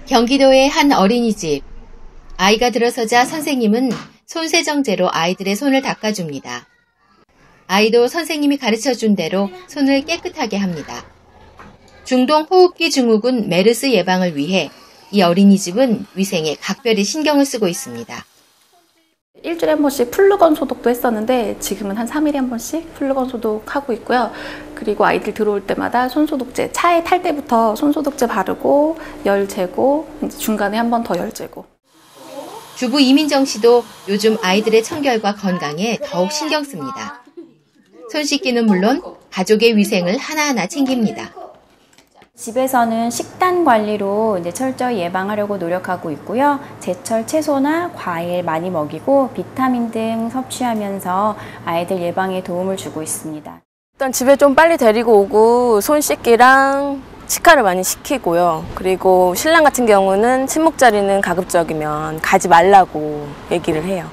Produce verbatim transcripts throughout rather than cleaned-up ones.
경기도의 한 어린이집. 아이가 들어서자 선생님은 손세정제로 아이들의 손을 닦아줍니다. 아이도 선생님이 가르쳐준 대로 손을 깨끗하게 합니다. 중동호흡기 증후군 메르스 예방을 위해 이 어린이집은 위생에 각별히 신경을 쓰고 있습니다. 일주일에 한 번씩 플루건 소독도 했었는데 지금은 한 삼 일에 한 번씩 플루건 소독하고 있고요. 그리고 아이들 들어올 때마다 손소독제, 차에 탈 때부터 손소독제 바르고 열 재고 이제 중간에 한 번 더 열 재고. 주부 이민정 씨도 요즘 아이들의 청결과 건강에 더욱 신경 씁니다. 손 씻기는 물론 가족의 위생을 하나하나 챙깁니다. 집에서는 식단 관리로 이제 철저히 예방하려고 노력하고 있고요. 제철 채소나 과일 많이 먹이고 비타민 등 섭취하면서 아이들 예방에 도움을 주고 있습니다. 일단 집에 좀 빨리 데리고 오고 손 씻기랑 치카를 많이 시키고요. 그리고 신랑 같은 경우는 친목 자리는 가급적이면 가지 말라고 얘기를 해요.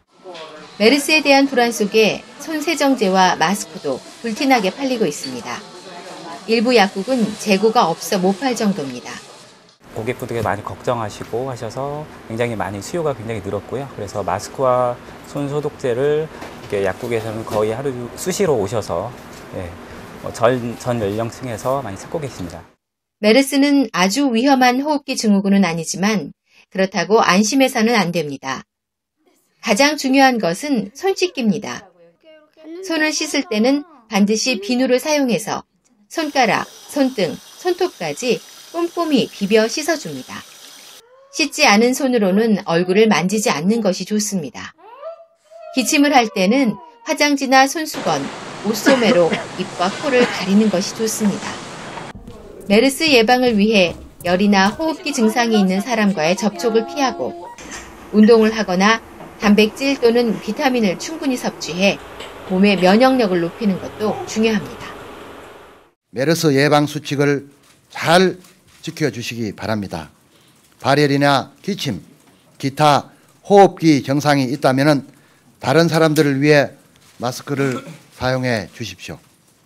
메르스에 대한 불안 속에 손세정제와 마스크도 불티나게 팔리고 있습니다. 일부 약국은 재고가 없어 못 팔 정도입니다. 고객분들이 많이 걱정하시고 하셔서 굉장히 많이 수요가 굉장히 늘었고요. 그래서 마스크와 손소독제를 약국에서는 거의 하루 수시로 오셔서 예, 전, 전 연령층에서 많이 찾고 계십니다. 메르스는 아주 위험한 호흡기 증후군은 아니지만 그렇다고 안심해서는 안 됩니다. 가장 중요한 것은 손 씻기입니다. 손을 씻을 때는 반드시 비누를 사용해서 손가락, 손등, 손톱까지 꼼꼼히 비벼 씻어줍니다. 씻지 않은 손으로는 얼굴을 만지지 않는 것이 좋습니다. 기침을 할 때는 화장지나 손수건, 옷소매로 입과 코를 가리는 것이 좋습니다. 메르스 예방을 위해 열이나 호흡기 증상이 있는 사람과의 접촉을 피하고 운동을 하거나 단백질 또는 비타민을 충분히 섭취해 몸의 면역력을 높이는 것도 중요합니다. 메르스 예방 수칙을 잘 지켜주시기 바랍니다. 발열이나 기침, 기타 호흡기 증상이 있다면 다른 사람들을 위해 마스크를 사용해 주십시오.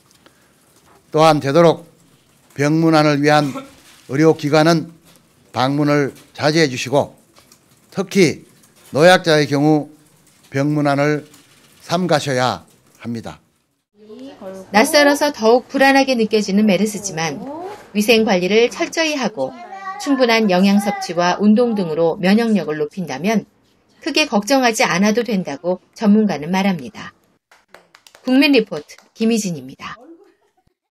또한 되도록 병문안을 위한 의료기관은 방문을 자제해 주시고 특히 노약자의 경우 병문안을 삼가셔야 합니다. 낯설어서 더욱 불안하게 느껴지는 메르스지만 위생 관리를 철저히 하고 충분한 영양 섭취와 운동 등으로 면역력을 높인다면 크게 걱정하지 않아도 된다고 전문가는 말합니다. 국민리포트 김희진입니다.